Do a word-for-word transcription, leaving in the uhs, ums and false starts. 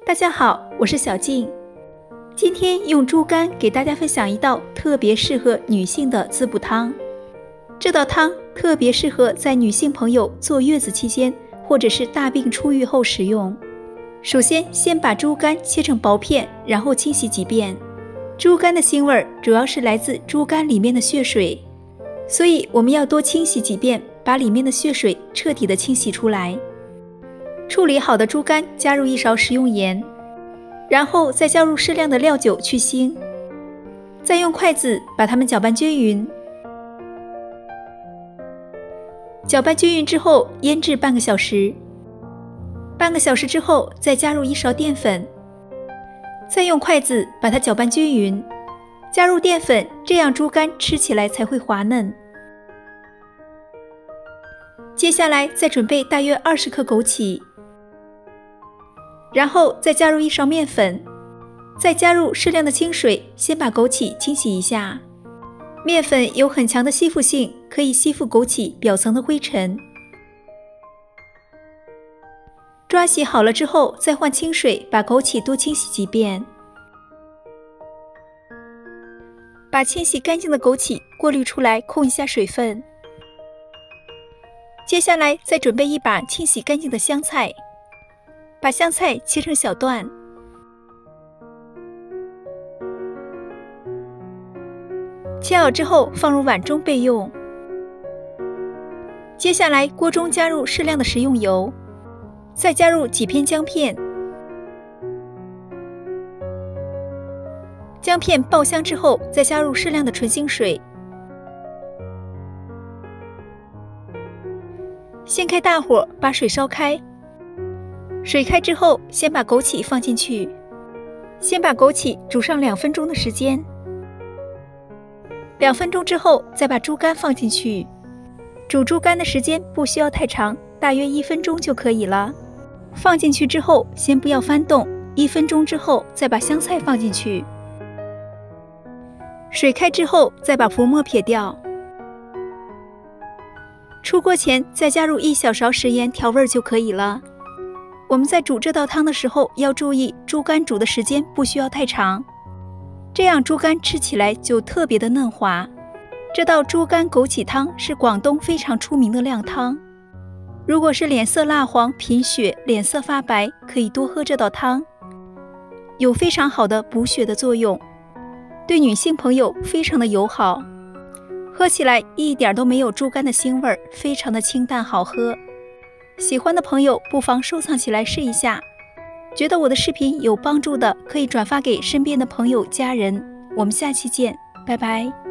大家好，我是小静。今天用猪肝给大家分享一道特别适合女性的滋补汤。这道汤特别适合在女性朋友坐月子期间或者是大病初愈后食用。首先，先把猪肝切成薄片，然后清洗几遍。猪肝的腥味主要是来自猪肝里面的血水，所以我们要多清洗几遍，把里面的血水彻底的清洗出来。处理好的猪肝加入一勺食用盐，然后再加入适量的料酒去腥，再用筷子把它们搅拌均匀。搅拌均匀之后腌制半个小时，半个小时之后再加入一勺淀粉，再用筷子把它搅拌均匀，加入淀粉，这样猪肝吃起来才会滑嫩。接下来再准备大约二十克枸杞，然后再加入一勺面粉，再加入适量的清水，先把枸杞清洗一下。面粉有很强的吸附性，可以吸附枸杞表层的灰尘。抓洗好了之后，再换清水，把枸杞多清洗几遍。把清洗干净的枸杞过滤出来，控一下水分。接下来再准备一把清洗干净的香菜，把香菜切成小段。切好之后放入碗中备用。接下来锅中加入适量的食用油，再加入几片姜片。姜片爆香之后，再加入适量的纯净水。先开大火把水烧开，水开之后先把枸杞放进去，先把枸杞煮上两分钟的时间。两分钟之后再把猪肝放进去，煮猪肝的时间不需要太长，大约一分钟就可以了。放进去之后先不要翻动，一分钟之后再把香菜放进去。水开之后再把浮沫撇掉。出锅前再加入一小勺食盐调味就可以了。我们在煮这道汤的时候要注意，猪肝煮的时间不需要太长，这样猪肝吃起来就特别的嫩滑。这道猪肝枸杞汤是广东非常出名的靓汤，如果是脸色蜡黄、贫血、脸色发白，可以多喝这道汤，有非常好的补血的作用，对女性朋友非常的友好，喝起来一点都没有猪肝的腥味，非常的清淡好喝。喜欢的朋友不妨收藏起来试一下，觉得我的视频有帮助的，可以转发给身边的朋友家人。我们下期见，拜拜。